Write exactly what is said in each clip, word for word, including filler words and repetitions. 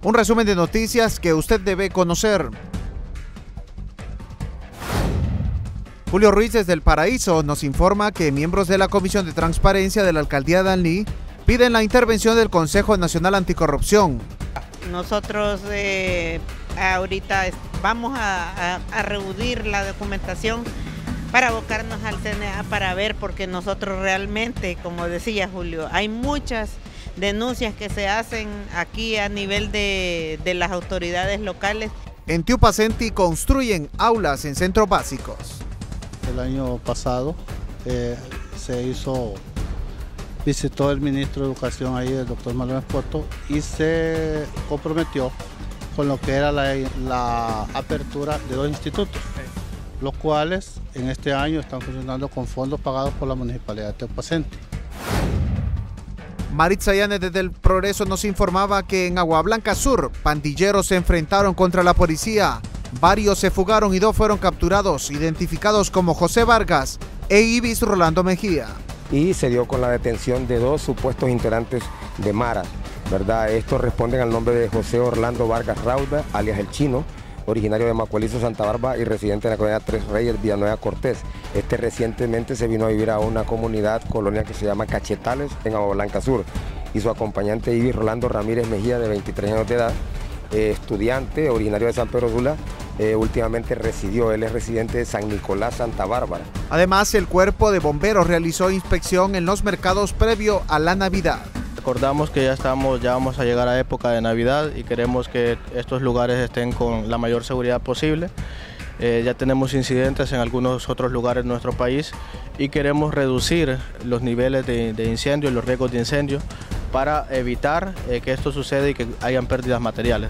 Un resumen de noticias que usted debe conocer. Julio Ruiz desde El Paraíso nos informa que miembros de la Comisión de Transparencia de la Alcaldía de Danlí piden la intervención del Consejo Nacional Anticorrupción. Nosotros eh, ahorita vamos a, a, a reunir la documentación para abocarnos al C N A para ver, porque nosotros realmente, como decía Julio, hay muchas denuncias que se hacen aquí a nivel de, de las autoridades locales. En Tiupacenti construyen aulas en centros básicos. El año pasado eh, se hizo, visitó el ministro de Educación ahí, el doctor Manuel Espoto, y se comprometió con lo que era la, la apertura de dos institutos, los cuales en este año están funcionando con fondos pagados por la Municipalidad de Tiupacenti. Maritza Yanes desde El Progreso nos informaba que en Agua Blanca Sur, pandilleros se enfrentaron contra la policía. Varios se fugaron y dos fueron capturados, identificados como José Vargas e Ibis Rolando Mejía. Y se dio con la detención de dos supuestos integrantes de Mara, ¿verdad? Estos responden al nombre de José Orlando Vargas Rauda, alias El Chino, originario de Macualizo, Santa Bárbara y residente en la colonia Tres Reyes, Villanueva Cortés. Este recientemente se vino a vivir a una comunidad colonia que se llama Cachetales, en Agua Blanca Sur. Y su acompañante Ibis Rolando Ramírez Mejía, de veintitrés años de edad, eh, estudiante, originario de San Pedro Sula, eh, últimamente residió, él es residente de San Nicolás, Santa Bárbara. Además, el Cuerpo de Bomberos realizó inspección en los mercados previo a la Navidad. Recordamos que ya estamos, ya vamos a llegar a época de Navidad y queremos que estos lugares estén con la mayor seguridad posible. Eh, ya tenemos incidentes en algunos otros lugares de nuestro país y queremos reducir los niveles de, de incendio, los riesgos de incendio, para evitar eh, que esto suceda y que hayan pérdidas materiales.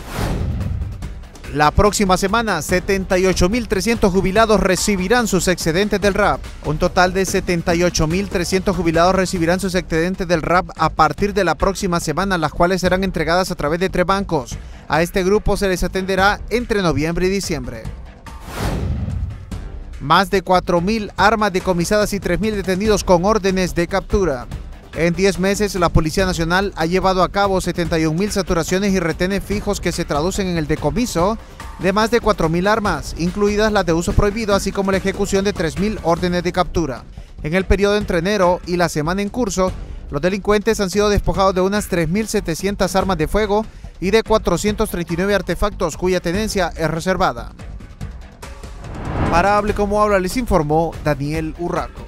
La próxima semana, setenta y ocho mil trescientos jubilados recibirán sus excedentes del R A P. Un total de setenta y ocho mil trescientos jubilados recibirán sus excedentes del R A P a partir de la próxima semana, las cuales serán entregadas a través de tres bancos. A este grupo se les atenderá entre noviembre y diciembre. Más de cuatro mil armas decomisadas y tres mil detenidos con órdenes de captura. En diez meses, la Policía Nacional ha llevado a cabo setenta y un mil saturaciones y retenes fijos que se traducen en el decomiso de más de cuatro mil armas, incluidas las de uso prohibido, así como la ejecución de tres mil órdenes de captura. En el periodo entre enero y la semana en curso, los delincuentes han sido despojados de unas tres mil setecientas armas de fuego y de cuatrocientos treinta y nueve artefactos cuya tenencia es reservada. Para Hable Como Habla les informó Daniel Urraco.